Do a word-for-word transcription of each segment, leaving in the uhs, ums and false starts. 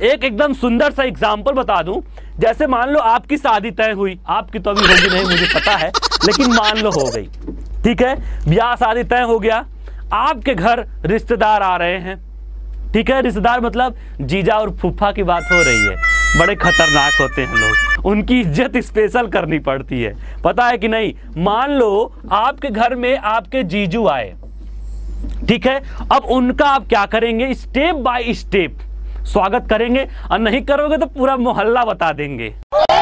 एक एकदम सुंदर सा एग्जाम्पल बता दूं, जैसे मान लो आपकी शादी तय हुई, आपकी तो अभी होगी नहीं मुझे पता है, लेकिन मान लो हो गई, ठीक है, ब्याह शादी तय हो गया, आपके घर रिश्तेदार आ रहे हैं, ठीक है, रिश्तेदार मतलब जीजा और फूफा की बात हो रही है, बड़े खतरनाक होते हैं लोग, उनकी इज्जत स्पेशल करनी पड़ती है, पता है कि नहीं। मान लो आपके घर में आपके जीजू आए, ठीक है, अब उनका आप क्या करेंगे, स्टेप बाय स्टेप स्वागत करेंगे, और नहीं करोगे तो पूरा मोहल्ला बता देंगे।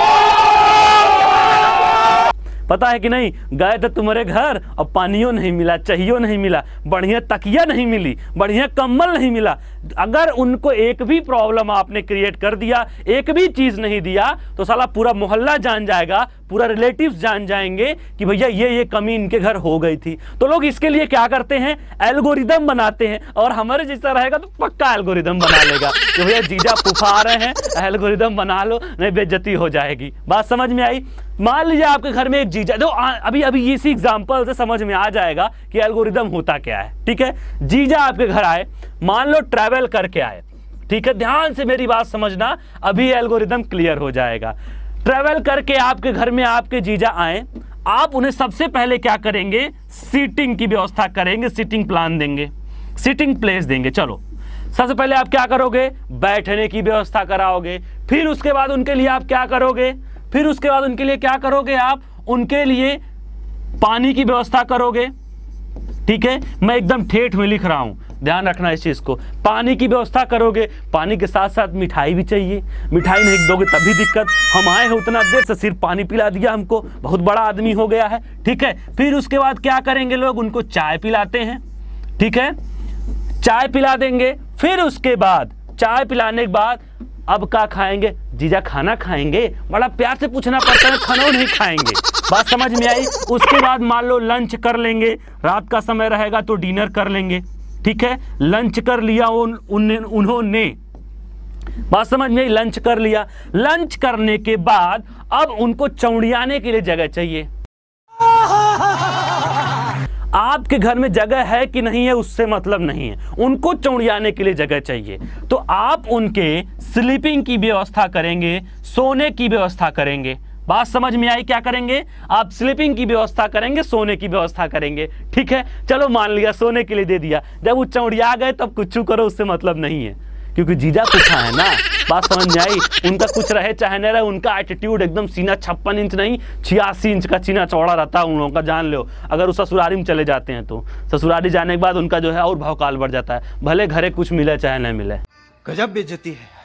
पता है कि नहीं, गए थे तुम्हारे घर और पानियों नहीं मिला, चाहिए नहीं मिला, बढ़िया तकिया नहीं मिली, बढ़िया कंबल नहीं मिला। अगर उनको एक भी प्रॉब्लम आपने क्रिएट कर दिया, एक भी चीज नहीं दिया, तो साला पूरा मोहल्ला जान जाएगा, पूरा रिलेटिव्स जान जाएंगे कि भैया ये ये कमी इनके घर हो गई थी। तो लोग इसके लिए क्या करते हैं, एल्गोरिदम बनाते हैं, और हमारे जैसा रहेगा तो पक्का एल्गोरिदम बना लेगा कि भैया जीजा फूफा आ रहे हैं, एल्गोरिदम बना लो, नहीं बेइज्जती हो जाएगी। बात समझ में आई। मान लीजिए आपके घर में एक जीजा, तो अभी अभी इसी एग्जांपल से समझ में आ जाएगा कि एल्गोरिदम होता क्या है, ठीक है। जीजा आपके घर आए, मान लो ट्रैवल करके आए, ठीक है, ध्यान से मेरी बात समझना, अभी एल्गोरिदम क्लियर हो जाएगा। ट्रैवल करके आपके घर में आपके जीजा आए, आप उन्हें सबसे पहले क्या करेंगे, सीटिंग की व्यवस्था करेंगे, सीटिंग प्लान देंगे, सीटिंग प्लेस देंगे। चलो सबसे पहले आप क्या करोगे, बैठने की व्यवस्था कराओगे, फिर उसके बाद उनके लिए आप क्या करोगे, फिर उसके बाद उनके लिए क्या करोगे, आप उनके लिए पानी की व्यवस्था करोगे, ठीक है, मैं एकदम ठेठ में लिख रहा हूं, ध्यान रखना इस चीज को। पानी की व्यवस्था करोगे, पानी के साथ साथ मिठाई भी चाहिए, मिठाई नहीं दोगे तभी दिक्कत। हम आए हैं उतना देर से, सिर्फ पानी पिला दिया हमको, बहुत बड़ा आदमी हो गया है, ठीक है। फिर उसके बाद क्या करेंगे लोग, उनको चाय पिलाते हैं, ठीक है, चाय पिला देंगे। फिर उसके बाद चाय पिलाने के बाद अब क्या खाएंगे, जीजा खाना खाएंगे, बड़ा प्यार से पूछना पड़ता है, खाना नहीं खाएंगे। बात समझ में आई। उसके बाद मान लो लंच कर लेंगे, रात का समय रहेगा तो डिनर कर लेंगे, ठीक है, लंच कर लिया उन, उन, उन्होंने, बात समझ में आई, लंच कर लिया। लंच करने के बाद अब उनको चौड़ियाने के लिए जगह चाहिए। आपके घर में जगह है कि नहीं है उससे मतलब नहीं है, उनको चौड़ियाने के लिए जगह चाहिए, तो आप उनके स्लीपिंग की व्यवस्था करेंगे, सोने की व्यवस्था करेंगे। बात समझ में आई, क्या करेंगे, आप स्लीपिंग की व्यवस्था करेंगे, सोने की व्यवस्था करेंगे, ठीक है। चलो मान लिया सोने के लिए दे दिया, जब वो चौड़िया गए तब कुछ करो, उससे मतलब नहीं है, क्योंकि जीजा कुछ है ना। बात समझ में आई। उनका कुछ रहे चाहे न रहे, उनका एटीट्यूड एकदम सीना छप्पन इंच नहीं छियासी इंच का सीना चौड़ा रहता है उन लोगों का, जान लो। अगर वो ससुरारी में चले जाते हैं तो ससुरारी जाने के बाद उनका जो है और भावकाल बढ़ जाता है, भले घरे कुछ मिले चाहे न मिले। गजब बेइज्जती है।